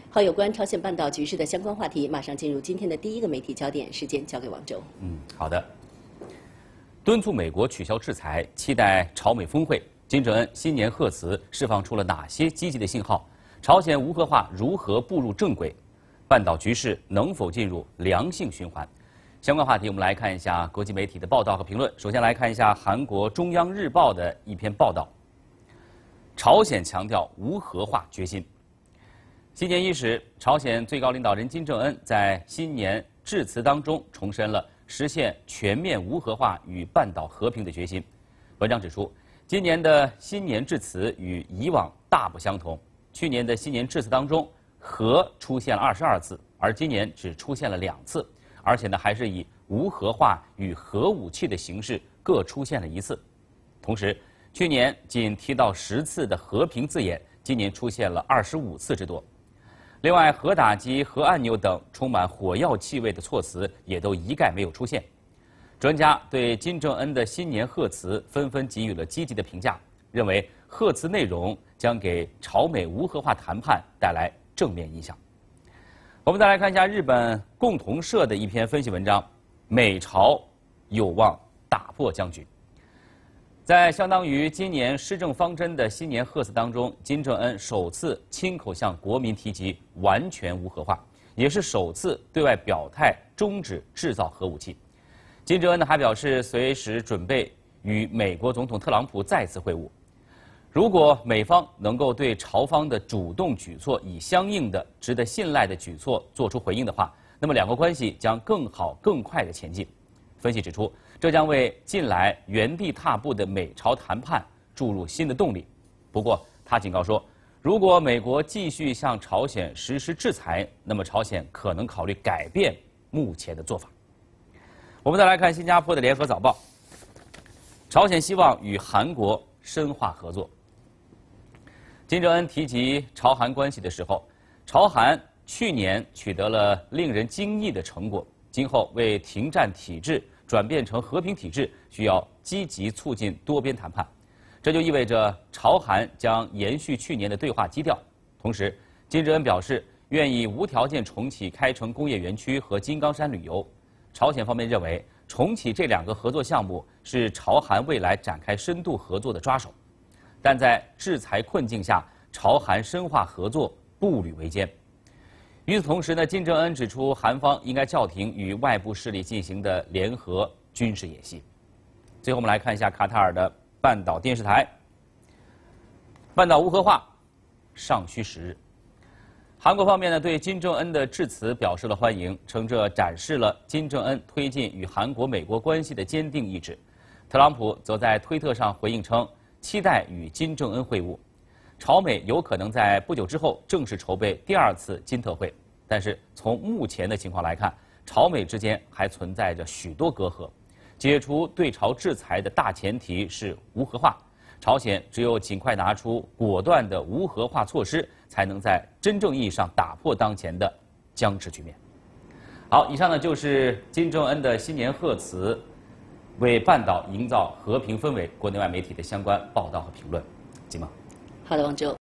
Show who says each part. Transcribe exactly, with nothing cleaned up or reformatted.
Speaker 1: 好，有关朝鲜半岛局势的相关话题，马上进入今天的第一个媒体焦点，时间交给王周。
Speaker 2: 嗯，好的。敦促美国取消制裁，期待朝美峰会。金正恩新年贺词释放出了哪些积极的信号？朝鲜无核化如何步入正轨？半岛局势能否进入良性循环？相关话题，我们来看一下国际媒体的报道和评论。首先来看一下韩国中央日报的一篇报道：朝鲜强调无核化决心。新年伊始，朝鲜最高领导人金正恩在新年致辞当中重申了实现全面无核化与半岛和平的决心。文章指出，今年的新年致辞与以往大不相同。去年的新年致辞当中，核出现了二十二次，而今年只出现了两次，而且呢，还是以无核化与核武器的形式各出现了一次。同时，去年仅提到十次的和平字眼，今年出现了二十五次之多。另外，核打击、核按钮等充满火药气味的措辞也都一概没有出现。专家对金正恩的新年贺词纷纷给予了积极的评价，认为贺词内容将给朝美无核化谈判带来正面影响。我们再来看一下日本共同社的一篇分析文章：美朝有望打破僵局。在相当于今年施政方针的新年贺词当中，金正恩首次亲口向国民提及完全无核化，也是首次对外表态终止制造核武器。金正恩呢还表示，随时准备与美国总统特朗普再次会晤。如果美方能够对朝方的主动举措以相应的、值得信赖的举措做出回应的话，那么两国关系将更好、更快地前进。分析指出，这将为近来原地踏步的美朝谈判注入新的动力。不过，他警告说，如果美国继续向朝鲜实施制裁，那么朝鲜可能考虑改变目前的做法。我们再来看新加坡的《联合早报》，朝鲜希望与韩国深化合作。金正恩提及朝韩关系的时候，朝韩去年取得了令人惊异的成果。今后为停战体制转变成和平体制，需要积极促进多边谈判。这就意味着朝韩将延续去年的对话基调。同时，金正恩表示愿意无条件重启开城工业园区和金刚山旅游。朝鲜方面认为，重启这两个合作项目是朝韩未来展开深度合作的抓手。但在制裁困境下，朝韩深化合作步履维艰。与此同时呢，金正恩指出，韩方应该叫停与外部势力进行的联合军事演习。最后，我们来看一下卡塔尔的半岛电视台。半岛无核化尚需时日。韩国方面呢，对金正恩的致辞表示了欢迎，称这展示了金正恩推进与韩国、美国关系的坚定意志。特朗普则在推特上回应称，期待与金正恩会晤。朝美有可能在不久之后正式筹备第二次金特会，但是从目前的情况来看，朝美之间还存在着许多隔阂。解除对朝制裁的大前提是无核化，朝鲜只有尽快拿出果断的无核化措施，才能在真正意义上打破当前的僵持局面。好，以上呢就是金正恩的新年贺词，为半岛营造和平氛围，国内外媒体的相关报道和评论。金梦。
Speaker 1: 好的，王周。